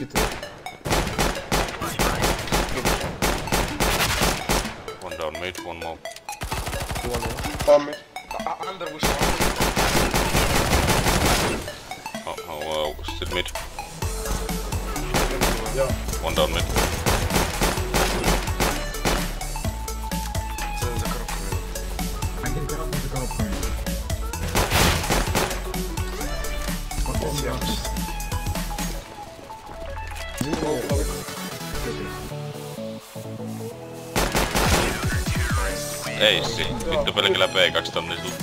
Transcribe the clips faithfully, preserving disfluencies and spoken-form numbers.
City. One down mid, one more. One more. One mid. Uh, under was Oh, oh uh, still mid. Yeah. One down mid. Це за коробкою. А він коробка за коробкою. Ei si, vittu pelkillä P kaksi tonne sul.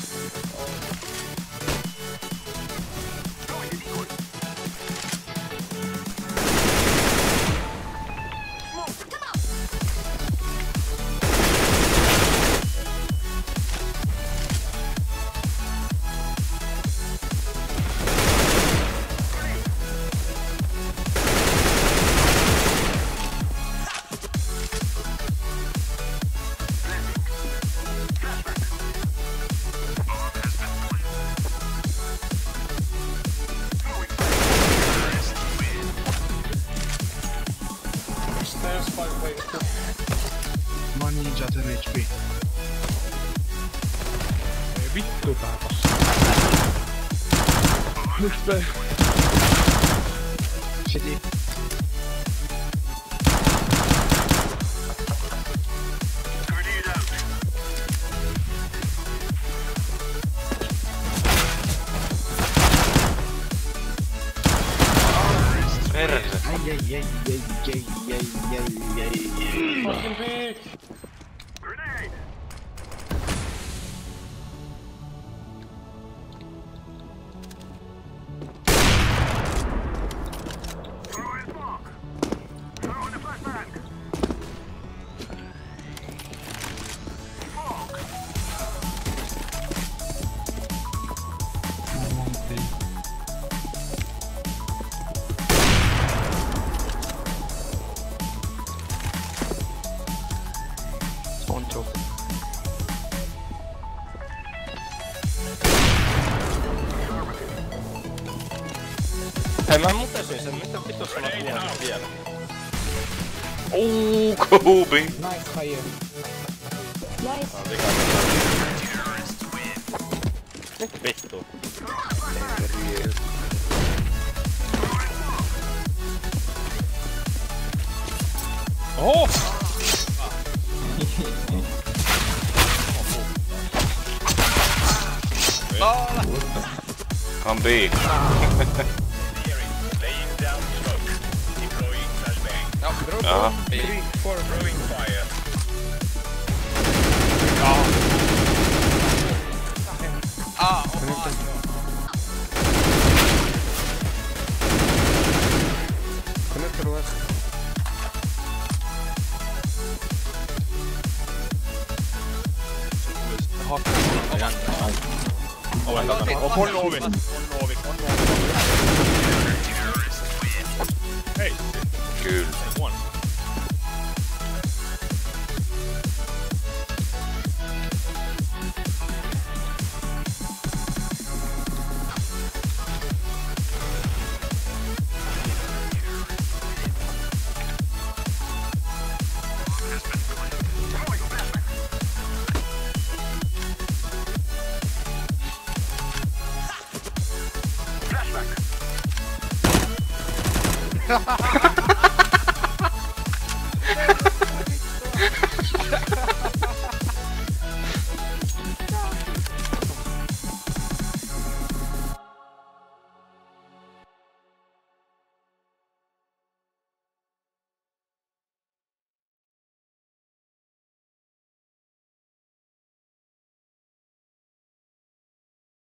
Mä oon ninja ten H P. Ei vittu tää tossa. Nyt me... City. Perse. Ai ai ai ai ai ai ai ai. Fucking big! Control. Hei mä mutesin sen, mitä vittu sulla tuohon vielä? Ooh, Kobe! Nice fire. Nice. Nyt vittu. Oho! Come B. Aha. Ah, omaan. Connector left. Oven takana. On on ovi. On ovi, on ovi. Hei! Kyllä. One. Ha ha ha!